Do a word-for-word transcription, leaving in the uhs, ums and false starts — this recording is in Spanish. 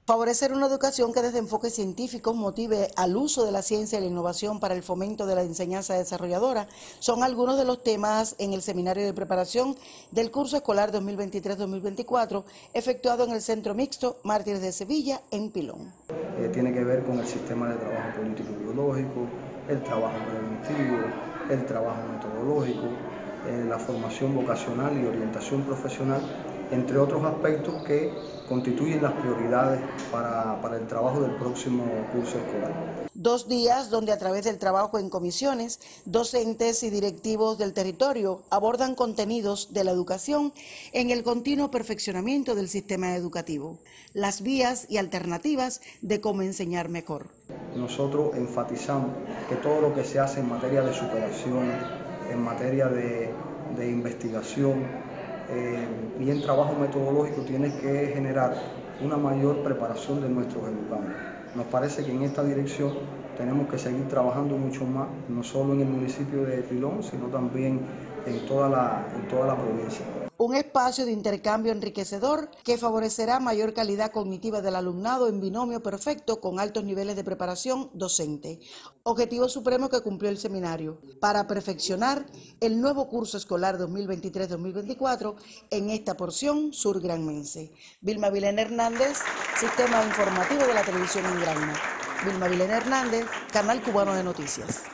Favorecer una educación que desde enfoques científicos motive al uso de la ciencia y la innovación para el fomento de la enseñanza desarrolladora son algunos de los temas en el seminario de preparación del curso escolar dos mil veintitrés dos mil veinticuatro efectuado en el Centro Mixto Mártires de Sevilla en Pilón. Eh, tiene que ver con el sistema de trabajo político y biológico, el trabajo preventivo, el trabajo metodológico, eh, la formación vocacional y orientación profesional, entre otros aspectos que constituyen las prioridades para, para el trabajo del próximo curso escolar. Dos días donde a través del trabajo en comisiones, docentes y directivos del territorio abordan contenidos de la educación en el continuo perfeccionamiento del sistema educativo, las vías y alternativas de cómo enseñar mejor. Nosotros enfatizamos que todo lo que se hace en materia de superación, en materia de, de investigación, Eh, y en trabajo metodológico tiene que generar una mayor preparación de nuestros educandos. Nos parece que en esta dirección tenemos que seguir trabajando mucho más, no solo en el municipio de Pilón, sino también en toda la, en toda la provincia. Un espacio de intercambio enriquecedor que favorecerá mayor calidad cognitiva del alumnado en binomio perfecto con altos niveles de preparación docente. Objetivo supremo que cumplió el seminario para perfeccionar el nuevo curso escolar dos mil veintitrés dos mil veinticuatro en esta porción surgranmense. Vilma Vilena Hernández, Sistema Informativo de la Televisión en Granma. Vilma Vilena Hernández, Canal Cubano de Noticias.